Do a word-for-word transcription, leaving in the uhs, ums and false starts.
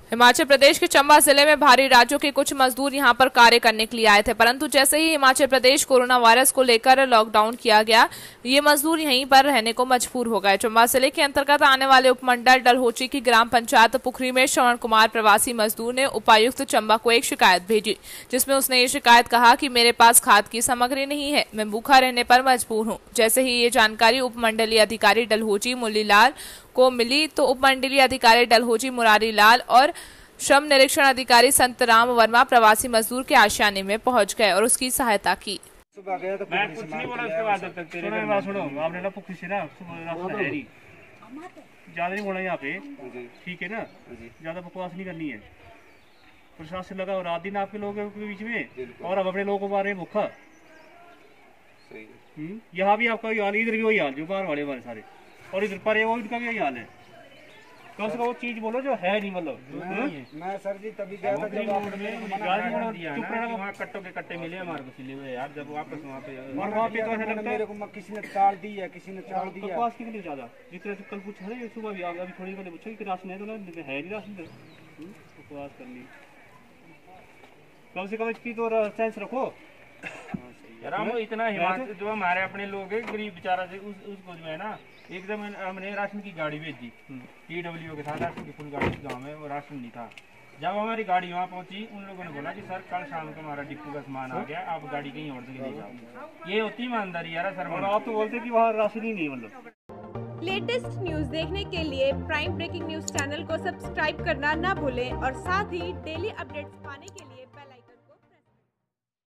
हिमाचल प्रदेश के चंबा जिले में बाहरी राज्यों के कुछ मजदूर यहां पर कार्य करने के लिए आए थे, परंतु जैसे ही हिमाचल प्रदेश कोरोना वायरस को लेकर लॉकडाउन किया गया, ये मजदूर यहीं पर रहने को मजबूर हो गए। चंबा जिले के अंतर्गत आने वाले उपमंडल डलहौजी की ग्राम पंचायत पुखरी में श्रवण कुमार प्रवासी मजदूर ने उपायुक्त चंबा को एक शिकायत भेजी, जिसमें उसने ये शिकायत कहा कि मेरे पास खाद की सामग्री नहीं है, मैं भूखा रहने पर मजबूर हूँ। जैसे ही ये जानकारी उपमंडलीय अधिकारी डलहौजी मुरलीलाल को मिली तो उपमंडलीय अधिकारी डलहौजी मुरारी लाल और श्रम निरीक्षण अधिकारी संतराम वर्मा प्रवासी मजदूर के आशियाने में पहुंच गए और उसकी सहायता की। सुबह गया तो मैं कुछ नहीं बोला उसके बाद तक तेरे सुनो बात सुनो, आपने ना पुखरी से ना सुबह है नहीं ज्यादा नहीं बोला यहाँ पे, ठीक है ना, ज्यादा बकवास नहीं करनी है। प्रशासन लगा रात दिन आपके लोगों के बीच में और अब अपने लोगों को मारे भूखा। यहाँ भी आपका हाल, इधर भी वही हाल जो बाहर वाले हमारे सारे, और इधर पर वो इनका भी यही हाल है। कम से कम वो चीज बोलो जो है नहीं, मतलब मैं सर जी तभी गया था जब आपने वहाँ कट्टों के कट्टे मिले हमारे को सिले हुए यार, जब वापस वहाँ पे और वहाँ पे तो ऐसा लगता है मेरे को किसी ने चाल दी है, किसी ने चाल दी है। बकवास की नहीं ज्यादा, जिस तरह से कल पूछा है सुबह भी अभी थोड़ी पहले पूछा कि राशन है तो ना है नहीं राशन, बकवास कर ली। कम से कम इसकी तो सेंस रखो यार। हम इतना हिमाचल जो हमारे अपने लोग है गरीब बेचारा से उस उसको जो है ना, एकदम हमने राशन की गाड़ी भेजी टी डब्ल्यू के साथ, राशन की फुल गाड़ी गाँव में, वो राशन नहीं था। जब हमारी गाड़ी वहाँ पहुँची, उन लोगों ने बोला कि सर कल शाम को हमारा डिपो का सामान आ गया, आप गाड़ी कहीं और से ले जाओ। ये होती ईमानदारी यार सर, और आप तो बोलते कि वहाँ राशन ही नहीं। मतलब लेटेस्ट न्यूज देखने के लिए प्राइम ब्रेकिंग न्यूज चैनल को सब्सक्राइब करना ना भूलें और साथ ही डेली अपडेट्स पाने के लिए